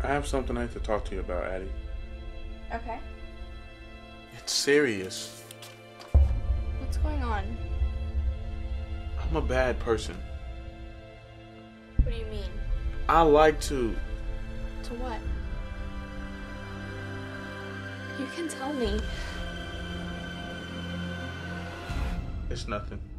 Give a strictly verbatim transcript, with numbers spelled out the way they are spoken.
I have something I have to talk to you about, Addie. Okay. It's serious. What's going on? I'm a bad person. What do you mean? I like to... To what? You can tell me. It's nothing.